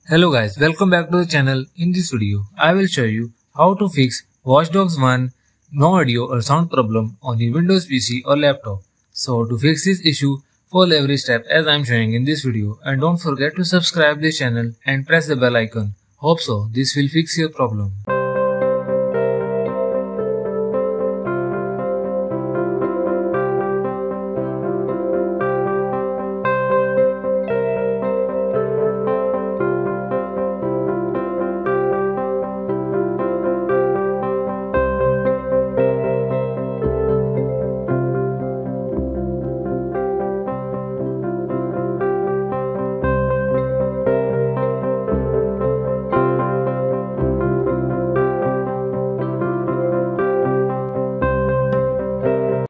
Hello guys, welcome back to the channel. In this video, I will show you how to fix Watch Dogs 1 no audio or sound problem on your Windows PC or laptop. So to fix this issue, follow every step as I am showing in this video, and don't forget to subscribe this channel and press the bell icon. Hope so this will fix your problem.